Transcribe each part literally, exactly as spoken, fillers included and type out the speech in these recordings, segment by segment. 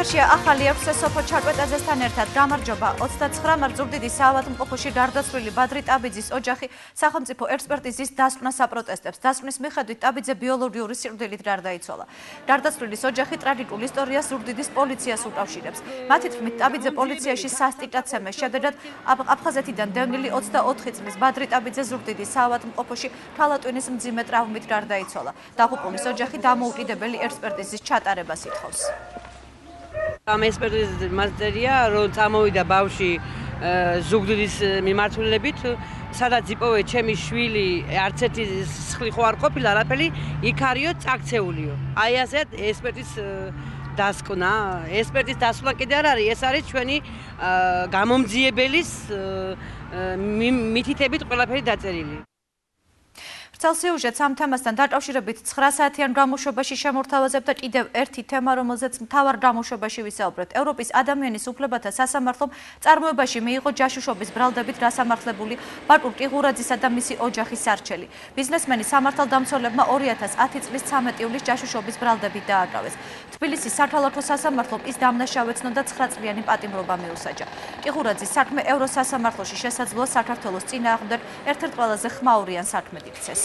ეთერშია ახალი ექვსე სოფო ჩარკვეტაძესთან ერთად გამარჯობა. ოცდაცხრა მარტზურდიდის საავადმყოფოში გარდაცვლილი ბადრი ტაბიძის ოჯახი სახელმწიფო ექსპერტიზის დასკვნას აპროტესტებს. დასკვნის მიხედვით ტაბიძე ბიოლოგიური სიკვდილით გარდაიცვალა. გარდაცვლილის ოჯახი ტრაგიკულ ისტორიას ზურდიდის პოლიციას უკავშირებს. მათი თქმით, ტაბიძე პოლიციაში სასტიკაცემეს შედეგად აფხაზეთიდან დევნილი ოცდაოთხი წლის ბადრი ტაბიძე ზურდიდის საავადმყოფოში თვალატვინის მძიმე ტრავმით გარდაიცვალა. დაღუპულის ოჯახი დამოუკიდებელი ექსპერტიზის ჩატარებას ითხოვს. ამ ექსპერტიზის მასტერია, რომ წამოვიდა ბავშვი ზუგდიდის მიმართულებით, სადაც იპოვე ჩემი შვილი, არც ერთი სხლი ხო არ ყოფილა, არაფერი იქ არისო, წაქცეულიო. აი ასეთ ექსპერტის დასკვნა, ექსპერტის დასკვნა კიდე არ არის, ეს არის ჩვენი გამომძიებელის მითითებით ყველაფერი დაწერილი. სიუჟეტს ამ თემასთან დაკავშირებით ცხრა საათიან გამოშვებაში შემორთავაზებ და კიდევ ერთი თემა, რომელზეც მთავარ გამოშვებაში ვისაუბრებთ. ევროპის ადამიანის უფლებათა სასამართლომ წარმოებაში მიიღო ჯაშუშობის ბრალდებით დასამართლებული ბატურ ტიღურაძისა და მისი ოჯახის არჩელი. ბიზნესმენი სამართალდამცველებმა ორი ათას ათი წლის ცამეტი ივლისს ჯაშუშობის ბრალდებით დააკრავეს. თბილისის საქალაქო სასამართლომ ის დამნაშავეცნო და ცხრა წლიანი პატიმრობა მიუსაჯა. ტიღურაძის საქმე ევროსასამართლოში შესაძლოა საქართველოს წინააღმდეგ ერთ-ერთ ყველაზე ხმაურიან საქმედ იქცეს.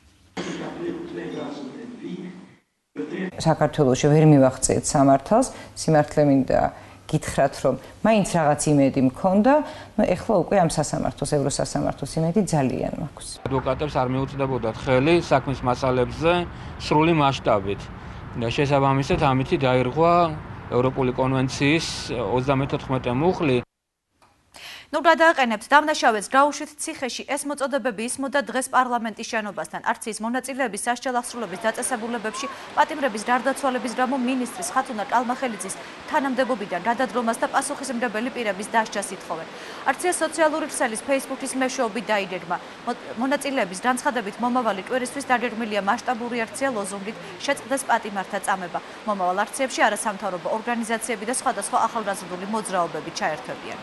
საქართველოში ვერ მივახციეთ სამართალს, სიმართლე მინდა გითხრათ, რომ მაინც რაღაც იმედი მქონდა, ნუ ეხლა უკვე ამ სასამართლოს, ევროსასამართლოს იმედი ძალიან მაქვს. ადვოკატებს არ მიუწვდებოდათ ხელი საქმის მასალებზე სრული მასშტაბით. და შესაბამისად ამითი დაირღვა ევროპული კონვენციის ოცდამეთოთხმეტე მუხლი. ნუ გადააყენებთ დამნაშავეც დაუშვით ციხეში ეს მოწოდებები ისმოდა დღეს პარლამენტის შენობასთან. არციის მონაწილეების სასჯელ აღსრულების დაწესებულებებში პატიმრების გარდაცვალების გამო მინისტრის ხათუნა კალმახელიძის თანამდებობიდან გადადგომას და პასუხისმგებელი პირების დასჯას ითხოვენ. არცია სოციალური ქსელის Facebook-ის მეშვეობით დაიდერგმა. მონაწილეების განცხადებით მომავალი კვირისთვის დაგეგმილია მასშტაბური აქცია ლოზუნგით შეწყდეს პატიმართა წამება. მომავალ აქციებში არასამთავრობო ორგანიზაციები და სხვადასხვა ახალგაზრდული მოძრაობები ჩაერთვებიან.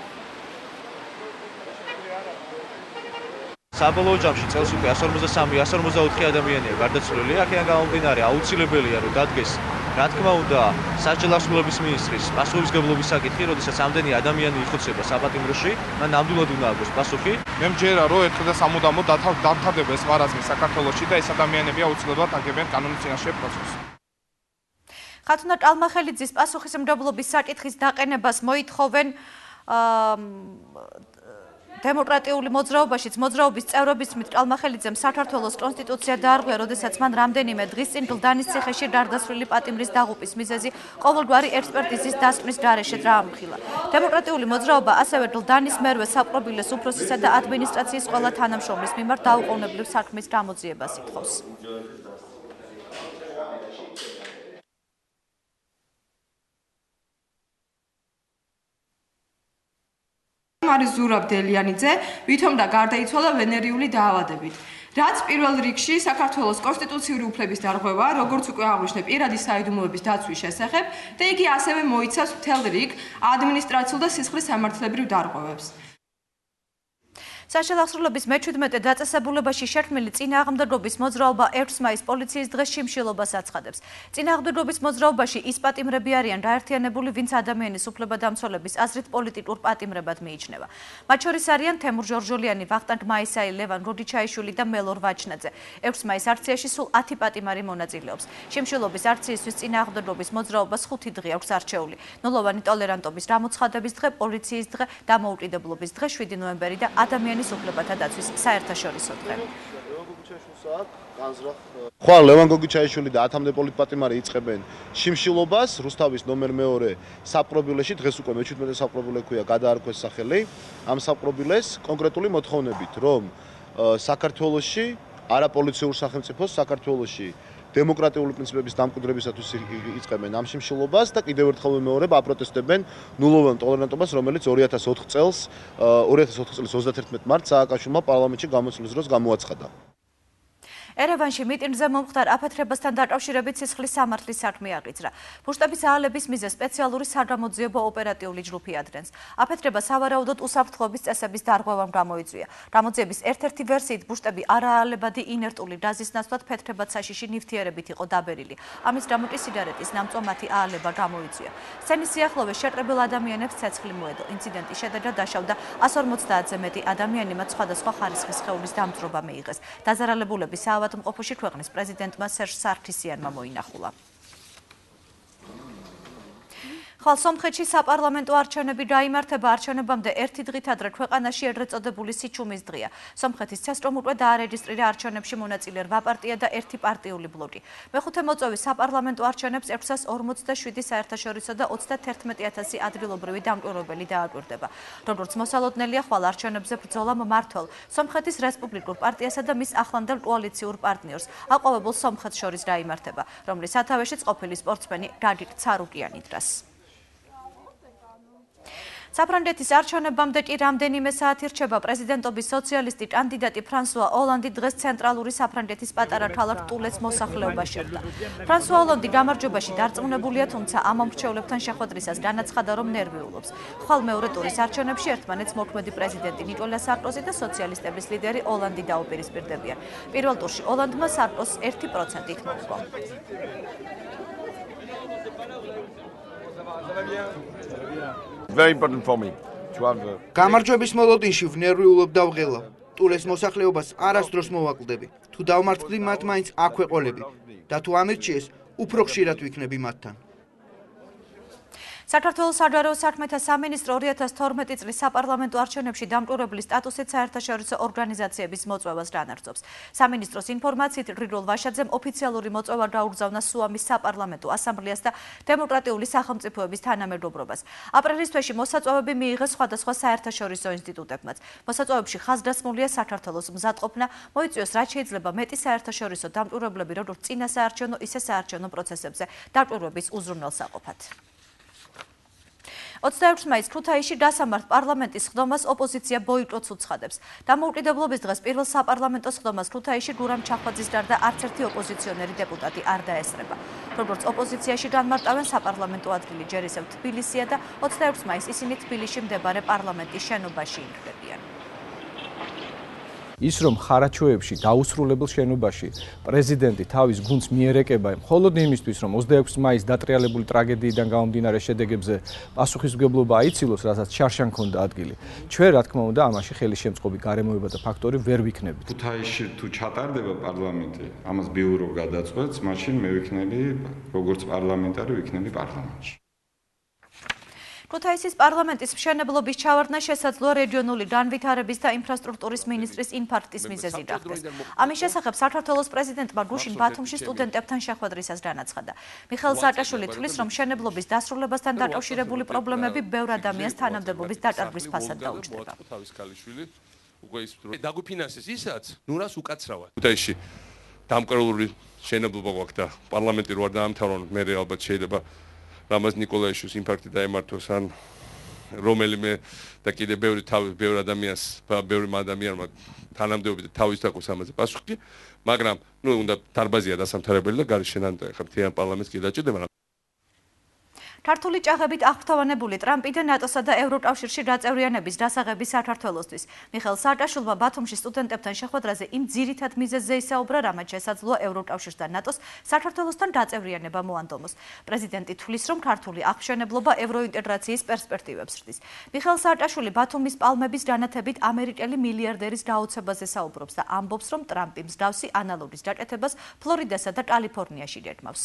საბოლოო ჯამში წელს უკვე εκατს ორმოცდასამი εκατს ორმოცდაოთხი ადამიანია გარდაცვლილი. აქედან გამომდინარე აუცილებელია რომ დადგეს, რა თქმა უნდა, სასჯელ აღსრულების მინისტრის პასუხისმგებლობის საკითხი, როდესაც ამდენი ადამიანი იხოცება საპატიმროში, მან ნამდვილად უნდა აგოს პასუხი. მე მჯერა რომ ერთხელ და სამუდამოდ დამთავრდება ეს მარაზმი საქართველოში და ეს ადამიანები აუცილებლად აგებენ კანონის წინაშე პროცესს. ხათუნა კალმახელიძის პასუხისმგებლობის საკითხის დაყენებას მოითხოვენ დემოკრატიული მოძრაობაშიც მოძრაობის წევრების თქმით კალმახელიძემ საქართველოს კონსტიტუცია დაარღვია, როდესაც მან რამდენიმე დღის წინ გლდანის ციხეში გარდაცვლილი პატიმრის დაღუპის მიზეზი ყოველგვარი ექსპერტიზის დასკვნის გარეშე დაამხილა. დემოკრატიული მოძრაობა ასევე გლდანის მერვე საპყრობილეს უფროსისა და ადმინისტრაციის ყველა თანამშრომლის მიმართ დაუყოვნებლივ საქმის გამოძიებას ითხოვს. არის ზურაბ დელიანიძე, ვითომდა გარდაიცვალა ვენერიული დაავადებით. რაც პირველ რიგში საქართველოს კონსტიტუციური უფლების დარღვევა, როგორც უკვე აღვნიშნე, პირადი საიდუმლოების დაცვის შესახებ და იგი ასევე მოიცავს მთელ რიგ ადმინისტრაციულ და სისხლის სამართლებრივ დარღვევებს. სასჯელ აღსრულების მეჩვიდმეტე დაწესებულებაში შექმნილი წინააღმდეგობის მოძრაობა ექვსი მაისს პოლიციის დღეს შიმშილობას აცხადებს. წინააღმდეგობის მოძრაობაში ის პატიმრები არიან გაერთიანებული, ვინც ადამიანის უფლებადამცველების აზრით პოლიტიკურ პატიმრებად მიიჩნევა. მათ შორის არიან თემურ ჟორჟოლიანი, ვახტანგ მაისაი, ლევან გოგიჩაიშვილი და მელორ ვაჩნაძე. ექვსი მაისს აქციაში სულ ათი პატიმარი მონაწილეობს. შიმშილობის აქციისთვის წინააღმდეგობის მოძრაობას ხუთი დღე აქვს არჩეული. ნულოვანი ტოლერანტობის გამოცხადების დღე, პოლიციის დღე, დამოუკიდებლობის დღე, შვიდი ნოემბერი და ადამიანის უფლებათა დაცვის საერთაშორისო დღე. ხვალ ლევან გოგიჩაიშვილი და ათამდე პოლიტპატიმარი იწყებენ შიმშილობას რუსთავის ნომერ მეორე საპყრობილეში. დღეს უკვე მეჩვიდმეტე საპყრობილე ქვია, გადაარქვეს სახელი ამ საპყრობილეს კონკრეტული მოთხოვნებით, რომ საქართველოში არაპოლიციურ სახელმწიფოს საქართველოში დემოკრატიული პრინციპების დამკვიდრებისათვის იწყებენ ამ შიმშილობას და კიდევ ერთხელ ვიმეორებ, აპროტესტებენ ნულოვან ტოლერანტობას, რომელიც ორი ათას ოთხ წელს ორი ათას ოთხ წლის ოცდათერთმეტ მარტს სააკაშვილმა პარლამენტში გამოსვლის დროს გამოაცხადა. ერევანში მიტინგზე მომხდარ აფეთრებასთან დაკავშირებით სისხლის სამართლის საქმე აღიძრა. ფუშტების აალების მიზეზს სპეციალური სადამოძიებო ოპერატიული ჯგუფი ადრენს. აფეთრება სავარაუდოდ უსაფრთხოების წესების დარღვევამ გამოიწვია. გამოძიების ერთ-ერთი ვერსიით ფუშტები არაალებადი ინერტული გაზის ნაცვლად ფეთრებად საშიში ნივთიერებით იყო დაბერილი. ამის გამო კი სიგარეტის ნამწომათი აალება გამოიწვია. სცენის სიახლოვეს შეყრებილ ადამიანებს ცეცხლი მოედო. ინციდენტის შედეგად დაშავდა εκατს ორმოცდაათზე მეტი ადამიანი, მათ სხვადასხვა ხარისხის სხეულის დამძრობა მიიღეს. დაზარალებულები საავადმყოფოში ქვეყნის პრეზიდენტმა სერჟ სარქისიანმა მოინახულა. ხვალ სომხეთში საპარლამენტო არჩევნები გაიმართება. არჩევნებამდე ერთი დღით ადრე ქვეყანაში ეგრეთ წოდებული სიჩუმის დღეა. სომხეთის ცესტრომ უკვე დაარეგისტრირა არჩევნებში მონაწილე რვა პარტია და ერთი პარტიული ბლოკი. მეხუთე მოწვევის საპარლამენტო არჩევნებს ექვსას ორმოცდაშვიდი საერთაშორისო და ოცდათერთმეტი ათასი ადგილობრივი დამკვირვებელი დააკვირდება. როგორც მოსალოდნელია, ხვალ არჩევნებზე ბრძოლა მმართველ სომხეთის რესპუბლიკურ პარტიასა და მის ახლანდელ კოალიციურ პარტნიორს აყვავებულ სომხეთს შორის გაიმართება, რომლის სათავეშიც ყოფილი სპორტსმენი გაგიკ ცარუკიანი დგას. საფრანგეთის არჩევნებამდე კი რამდენიმე საათი რჩება. პრეზიდენტობის სოციალისტი კანდიდატი ფრანსუა ოლანდი დღეს ცენტრალური საფრანგეთის პატარა ქალაქ ტულეს მოსახლეობას შეხვდა. ფრანსუა ოლანდი გამარჯვებაში დარწმუნებულია, თუმცა ამ მომრჩევლებთან შეხვედრისას განაცხადა, რომ ნერვიულობს. ხვალ მეორე ტურის არჩევნებში ერთმანეთს მოქმედი პრეზიდენტი ნიკოლა სარკოზი და სოციალისტების ლიდერი ოლანდი დაუპირისპირდებიან. პირველ ტურში ოლანდმა სარკოზს ერთი პროცენტით მოუყვა. Very important for me to have გამარჯვების მოლოდინში ვნერვიულობ და ვღელავ. ტულეს მოსახლეობას არასდროს მოვაკლდები. თუ დავმარცხდი, მათ მაინც აქ ვეყოლები და თუ ამირჩიეს, უფრო ხშირად ვიქნები მათთან. საქართველოს საჯარო საქმეთა სამინისტრო ორი ათას თორმეტი წლის საპარლამენტო არჩევნებში დამკვირვებლის სტატუსით საერთაშორისო ორგანიზაციების მოწვევას განაგრძობს. სამინისტროს ინფორმაციით რიდოლ ვაშაძემ ოფიციალური მოწვევა გაუგზავნა სუამის საპარლამენტო ასამბლეას და დემოკრატიული სახელმწიფოების თანამედროვრობას. აპრილის თვეში მოსაწვევები მიიღეს სხვადასხვა საერთაშორისო ინსტიტუტებმაც. მოსაწვევებში ხაზგასმულია საქართველოს მზადყოფნა, მოიწვიოს რაც შეიძლება მეტი საერთაშორისო დამკვირვებლები როგორც წინა საარჩევნო, ისე საარჩევნო პროცესებზე დამკვირვების უზრუნველსაყოფად. ოცდაექვსი მაისს ქუთაისში დასამართ პარლამენტის სხდომას ოპოზიცია ბოიკოტს უცხადებს. დამოუკიდებლობის დღეს პირველ საპარლამენტო სხდომას ქუთაისში გურამ ჩახვაძის გარდა არც ერთი ოპოზიციონერი დეპუტატი არ დაესწრება. როგორც ოპოზიციაში განმარტავენ, საპარლამენტო ადგილი ჯერ ისევ თბილისია და ოცდაექვსი მაისს ისინი თბილისში მდებარე პარლამენტის შენობაში ინგრდებიან. ის რომ ხარაჩოებში დაუსრულებელ შენობაში პრეზიდენტი თავის გუნდს მიერეკება მხოლოდ იმისთვის, რომ ოცდაექვსი მაისს დატრიალებული ტრაგედიიდან გამომდინარე შედეგებზე პასუხისმგებლობა აიცილოს, რასაც შარშან ჰქონდა ადგილი. ჩვენ, რა თქმა უნდა, ამაში ხელისშემწყობი გარემოება და ფაქტორი ვერ ვიქნებით. ქუთაისში თუ ჩატარდება პარლამენტი, ამას ბიურო გადაწყვეტს, მაშინ მე ვიქნები, როგორც პარლამენტარი, ვიქნები პარლამენტში. ქუთაისის პარლამენტის მშენებლობის ჩავარდნა შესაძლოა რეგიონული განვითარების და ინფრასტრუქტურის მინისტრის ინფარქტის მიზეზი გახდეს. ამის შესახებ საქართველოს პრეზიდენტმა გუშინ ბათუმში სტუდენტებთან შეხვედრისას განაცხადა. მიხეილ სააკაშვილი თვლის, რომ მშენებლობის დასრულებასთან დაკავშირებული პრობლემები ბევრ ადამიანს თანამდებობის დაკარგვის ფასად დაუჯდება. დაგვიფინანსეს ისაც, ნუ რას უკაცრავად. ქუთაისში დამკვირვებლური მშენებლობა გვაქვს და პარლამენტი რო არ დაამთავრონ, მე ალბათ შეიძლება რამაზ ნიკოლაიშვილის ინფარქტი დაემართოს ან რომელიმე და კიდე ბევრი თავი ბევრი ადამიანს ბევრი ადამიანმა თანამდებობით თავის დაკოს ამაზე პასუხი, მაგრამ ნუ უნდა დარბაზია დასამთავრებელი და გარშენან ხა მთლიან პარლამენტს კი დაჭირდება. ქართული ჭაღებით აღფრთოვანებული ტრამპი და ნატოსა და ევროკავშირში გაწევრიანების დასაღების საქართველოსთვის. მიხეილ სააკაშვილმა ბათუმში სტუდენტებთან შეხვედრაზე იმ ძირითად მიზეზზე ისაუბრა, რამაც შესაძლოა ევროკავშირს და ნატოს საქართველოსთან გაწევრიანება მოანდომოს. პრეზიდენტი თვლის, რომ ქართული აღმშენებლობა ევროინტეგრაციის პერსპექტივებს ხდის. მიხეილ სააკაშვილი ბათუმის პალმების განათებით ამერიკელი მილიარდერის გაოცებაზე საუბრობს და ამბობს, რომ ტრამპი მსგავსი ანალოგის გაკეთებას ფლორიდასა და კალიფორნიაში გეგმავს.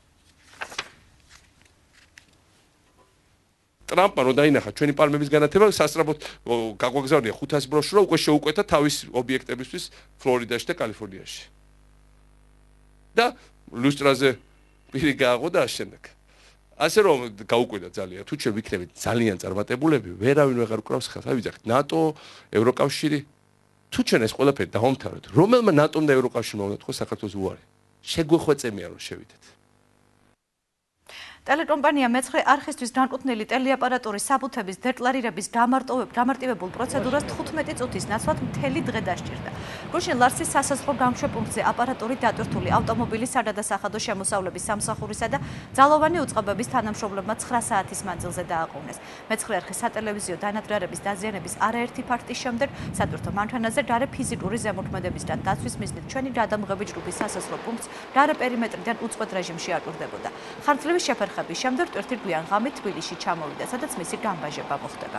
ტრამპმა რო დაინახა ჩვენი პალმების განათება, სასწრაფოდ გაგვაგზავნია ხუთას ბროშურა, უკვე შეუკვეთა თავის ობიექტებისთვის ფლორიდაში და კალიფორნიაში. და ლუსტრაზე პირი გააღო და შემდეგ. ასე რომ გაუკვირდა ძალიან. თუ ჩვენ ვიქნებით ძალიან წარმატებულები, ვერავინ ვეღარ უკრავს ხელს. აი ვიძახით, ნატო, ევროკავშირი. თუ ჩვენ ეს ყველაფერი დავამთავროთ, რომელმა ნატომ და ევროკავშირმა უნდა თქოს საქართველოს უარი? შეგვეხვეწემია რომ შევიდეთ. ტელეკომპანია მეცხრე არხისთვის განკუთვნილი ტელეაპარატურის საბუთების დეკლარირების გამარტივებულ პროცედურას თხუთმეტი წუთის ნაცვლად მთელი დღე დასჭირდა. გუშინ ლარსის სასაზღვრო გამშვებპუნქტზე აპარატური დატვირთული ავტომობილი სადადასახადო შემოსავლების სამსახურისა და ძალოვანი უწყებების თანამშრომლებმა ცხრა საათის მანძილზე დააყოვნეს. მეცხრე არხის სატელევიზიო დანადგარების დაზიანების არაერთი ფაქტის შემდეგ სატვირთო მანქანაზე დარე ფიზიკური ზემოქმედებისგან დაცვის მიზნით ჩვენი გადამღები ჯგუფის სასაზღვრო პუნქტს დარე პერიმეტრიდან უწყვეტ რეჟიმში აკურდებოდა. ხანგრძლივი შეფერხების შემდეგ ტვირთი გვიან ღამით თბილისში ჩამოვიდა, სადაც მისი გამბაჟება მოხდება.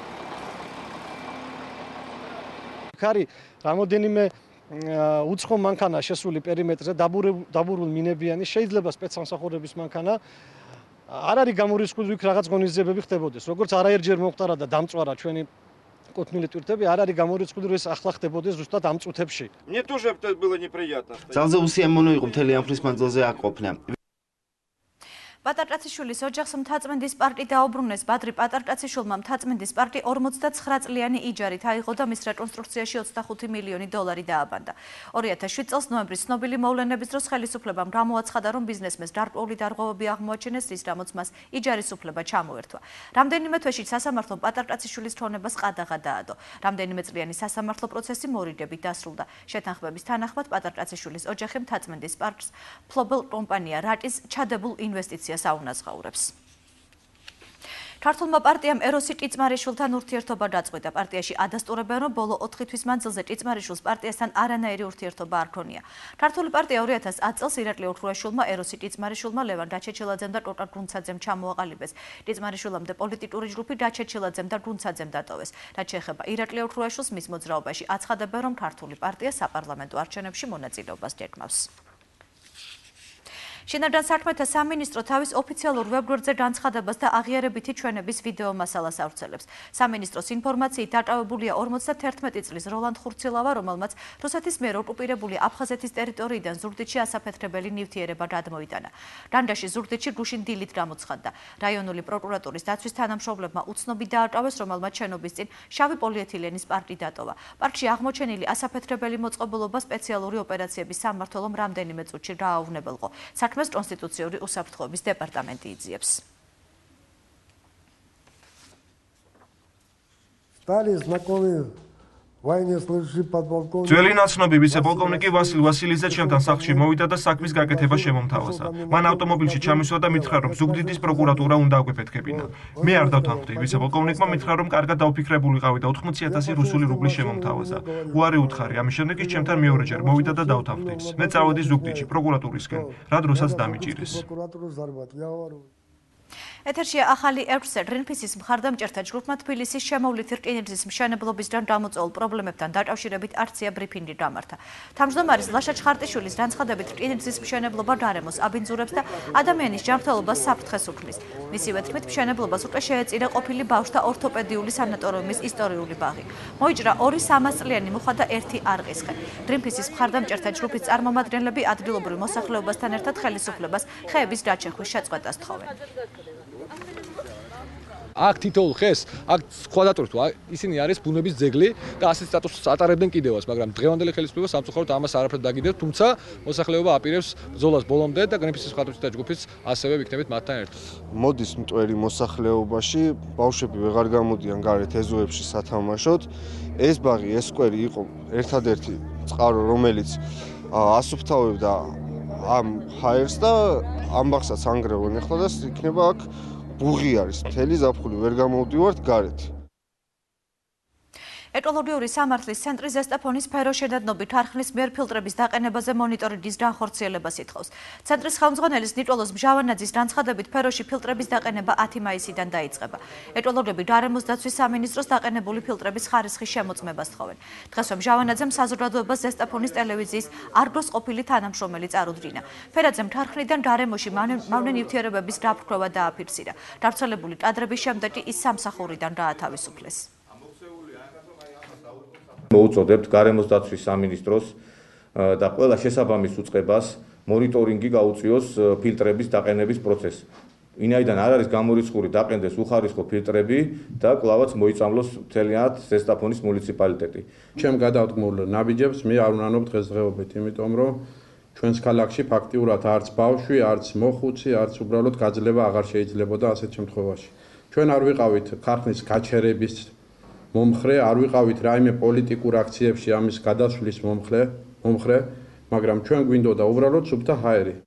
ხარი რამოდენიმე უცხო მანქანა შესული პერიმეტრზე დაბურულ მინებიანი შეიძლება სპეცსამსახურების მანქანა არ არის გამორიცხული იქ რაღაც ღონისძიებები ხდებოდეს. როგორც არაერთჯერ მოხდარა და დამწვარა ჩვენი კუთვნილი ტვირთები, არ არის გამორიცხული რომ ეს ახლა ხდებოდეს ზუსტად ამ წუთებში. Мне тоже это было неприятно. ძალზე უსიამოვნო იყო მთელი ამ ხნის მანძილზე აქ ყოფნა. პატარკაციშვილის ოჯახს მთაწმინდის პარკი დაუბრუნეს. ბადრი პატარკაციშვილმა მთაწმინდის პარკი ორმოცდაცხრა წლიანი იჯარით აიღო და მის რეკონსტრუქციაში ოცდახუთი მილიონი დოლარი დააბანდა. ორი ათას შვიდ წელს ნოემბრის ცნობილი მოვლენების დროს ხელისუფლებამ გამოაცხადა, რომ ბიზნესმენს დარკვეული დარღვევები აღმოაჩინეს, რის გამოც მას იჯარის უფლება ჩამოერთვა. რამდენიმე თვეში სასამართლომ პატარკაციშვილის ჩონებას ყადაღა დაადო. რამდენიმე წლიანი სასამართლო პროცესი მორიგებით დასრულდა. შეთანხმების თანახმად პატარკაციშვილის ოჯახი მთაწმინდის პარკს ფლობელ კომპანია რატის ჩადებულ ინვესტიციას აუნაზღაურებს. ქართულმა პარტიამ ეროსი ჭიწმარიშვილთან ურთიერთობა დაწყვიტა. პარტიაში ადასტურებენ, რომ ბოლო ოთხი თვის მანძილზე ჭიწმარიშვილს პარტიასთან არანაირი ურთიერთობა არ ქონია. ქართული პარტია ორი ათას ათი წელს ირაკლი ოქრუაშვილმა, ეროსი ჭიწმარიშვილმა, ლევან დაჩეჩილაძემ და ტოტა გუნცაძემ ჩამოაყალიბეს. ჭიწმარიშვილამდე პოლიტიკური ჯგუფი დაჩეჩილაძემ და გუნცაძემ დატოვეს. რაც შეეხება ირაკლი ოქრუაშვილს, მის მოძრაობაში აცხადებენ, რომ ქართული პარტია საპარლამენტო არჩევნებში მონაწილეობას გეგმავს. შინაგან საქმეთა სამინისტრო თავის ოფიციალურ ვებგვერდზე განცხადებას და აღიარებითი ჩვენების ვიდეო მასალას ავრცელებს. სამინისტროს ინფორმაციით დაკავებულია ორმოცდათერთმეტი წლის როლანდ ხურცილავა, რომელმაც რუსეთის მიერ ოკუპირებული აფხაზეთის ტერიტორიიდან ზუგდიდში ასაფეთქებელი ნივთიერება გადმოიტანა. განდაში ზუგდიდში გუშინ დილით გამოცხადდა. რაიონული პროკურატურის დაცვის თანამშრომლებმა უცნობი დააკავეს, რომელმაც შენობის წინ შავი პოლიეთილენის პარკი დატოვა. პარკში აღმოჩენილი ასაფეთქებელი მოწყობილობა სპეციალური ოპერაციების სამმართველომ რამდენიმე წუთში გააუვნებელყო. საქმეს კონსტიტუციური უსაფრთხოების დეპარტამენტი იძიებს. ძველი ნაცნობი ვიცე-პოლკოვნიკი ვასილ ვასილიძე ჩემთან სახლში მოვიდა და საქმის გაკეთება შემომთავაზა. მან ავტომობილში ჩამისვლა და მითხრა, რომ ზუგდიდის პროკურატურა უნდა აგვეფეთქებინა. მე არ დავთანხმდი. ვიცე-პოლკოვნიკმა მითხრა, რომ კარგად დაუფიქრებულიყავი და ოთხმოცი ათასი რუსული რუბლი შემომთავაზა. უარი უთხარი, ამის შემდეგ ის ჩემთან მეორეჯერ მოვიდა და დავთანხმდი ის. მე წავედი ზუგდიდში პროკურატურისკენ, რა დროსაც დამიჭირეს. ეთერშია ახალი ექვსზე გრინპისის მხარდამჭერთა ჯგუფმა თბილისის შემოვლითი რკინიგზის მშენებლობისგან გამოწვეულ პრობლემებთან დაკავშირებით არცია ბრიფინგი გამართა. თავმჯდომარის ლაშა ჩხარტიშვილის განცხადებით რკინიგზის მშენებლობა გარემოს აბინძურებს და ადამიანის ჯანმრთელობას საფრთხეს უქმნის. მისივე თქმით, მშენებლობას უკვე შეეწირა ყოფილი ბავშვთა ორთოპედიული სანატორიუმის ისტორიული ბაღი. მოიჭრა ორი სამას წლიანი მუხა და ერთი არყისხე. გრინპისის მხარდამჭერთა ჯგუფის წარმომადგენლები ადგილობრივ მოსახლეობასთან ერთად ხელისუფლებას ხეების გაჩეხვის შეწყვეტას თხოვენ. აქ თითოეულ ხეს, აქ სხვადასხვა ისინი არის ბუნების ძეგლი და ასეთ სტატუსს ატარებდნენ კიდევაც, მაგრამ დღევანდელი ხელისუფლება სამწუხაროდ ამას არაფერ დაგიდებს, თუმცა მოსახლეობა აპირებს ბრძოლას ბოლომდე და გრინპისის მხარდამჭერთა ჯგუფიც ასევე ვიქნებით მათთან ერთად. მოდის მტვერი მოსახლეობაში, ბავშვები ვეღარ გამოდიან გარეთ ეზოებში სათამაშოდ. ეს ბაღი, ეს სკვერი იყო ერთადერთი წყარო, რომელიც ასუფთავებდა ამ ჰაერს და ამ ბაღსაც ანგრევენ ახლა და იქნება აქ ბუღი არის, მთელი ზაფხული ვერ გამოვდივართ გარეთ. ეკოლოგიური სამართლის ცენტრი ზესტაფონის სფეროშენადნობით არხლის მიერ ფილტრების დაყენებაზე მონიტორინგის განხორციელებას ითხოვს. ცენტრის ხელმძღვანელის ნიკოლოზ მჟავანაძის განცხადებით, სფეროში ფილტრების დაყენება ათი მაისიდან დაიწყება. ეკოლოგები გარემოს დაცვის სამინისტროს დაყენებული ფილტრების ხარისხის შემოწმებას თხოვენ. დღესვე მჟავანაძემ საზოგადოებას ზესტაფონის ტელევიზიის არგოს ყოფილი თანამშრომელი წარუდგინა. ფერაძემ ქარხნიდან გარემოში მავნე ნივთიერებების დაფრქვევა დააფიქსირა. გავრცელებული კადრების შემდეგ ის სამსახურიდან გაათავისუფლეს. მოუწოდებთ გარემოს დაცვის სამინისტროს და ყველა შესაბამის უწყებას მონიტორინგი გაუწიოს ფილტრების დაყენების პროცესს. ვინაიდან არ არის გამორიცხული დაყენდეს უხარისხო ფილტრები და კვლავაც მოიწამლოს მთლიანად ზესტაფონის მუნიციპალიტეტი. ჩემ გადავდგმულ ნაბიჯებს მე არ უნანობ დღესდღეობით, იმიტომ რომ ჩვენს ქალაქში ფაქტიურად არც ბავშვი, არც მოხუცი, არც უბრალოდ გაძლება აღარ შეიძლებოდა ასეთ შემთხვევაში. ჩვენ არ ვიყავით ქარხნის გაჩერების მომხრე, არ ვიყავით რაიმე პოლიტიკურ აქციებში ამის გადასვლის მომხრე, მომხრე, მაგრამ ჩვენ გვინდოდა უბრალოდ სუფთა ჰაერი.